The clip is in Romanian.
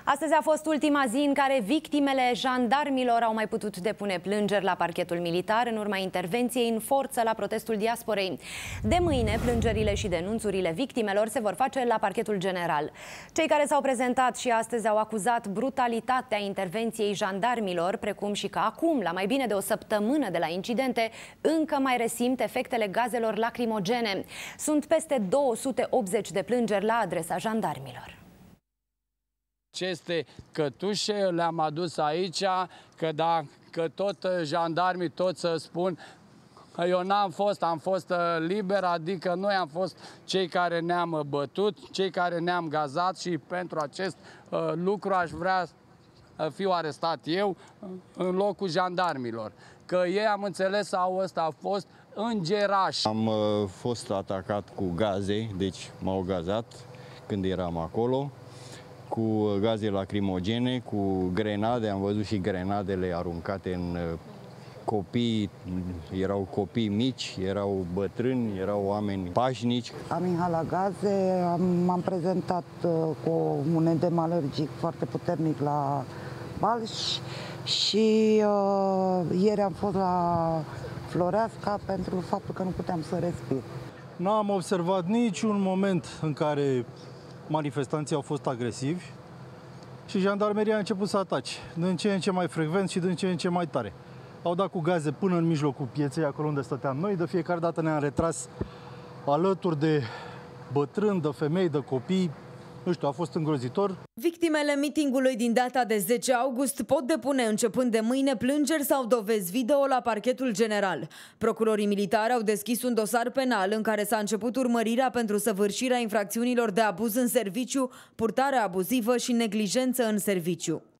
Astăzi a fost ultima zi în care victimele jandarmilor au mai putut depune plângeri la parchetul militar în urma intervenției în forță la protestul diasporei. De mâine, plângerile și denunțurile victimelor se vor face la parchetul general. Cei care s-au prezentat și astăzi au acuzat brutalitatea intervenției jandarmilor, precum și că acum, la mai bine de o săptămână de la incidente, încă mai resimt efectele gazelor lacrimogene. Sunt peste 280 de plângeri la adresa jandarmilor. Aceste cătușe le-am adus aici, că tot jandarmii tot să spun că eu n-am fost, am fost liber, adică noi am fost cei care ne-am bătut, cei care ne-am gazat și pentru acest lucru aș vrea să fiu arestat eu în locul jandarmilor. Că ei, am înțeles, au fost îngerași. Am fost atacat cu gaze, deci m-au gazat când eram acolo, cu gaze lacrimogene, cu grenade, am văzut și grenadele aruncate în copii, erau copii mici, erau bătrâni, erau oameni pașnici. Am inhalat gaze, m-am prezentat cu un edem alergic foarte puternic la Balș și ieri am fost la Floreasca pentru faptul că nu puteam să respir. N-am observat niciun moment în care manifestanții au fost agresivi și jandarmeria a început să atace, din ce în ce mai frecvent și din ce în ce mai tare. Au dat cu gaze până în mijlocul pieței, acolo unde stăteam noi. De fiecare dată ne-am retras alături de bătrâni, de femei, de copii. Nu știu, a fost îngrozitor. Victimele mitingului din data de 10 august pot depune începând de mâine plângeri sau dovezi video la parchetul general. Procurorii militari au deschis un dosar penal în care s-a început urmărirea pentru săvârșirea infracțiunilor de abuz în serviciu, purtare abuzivă și neglijență în serviciu.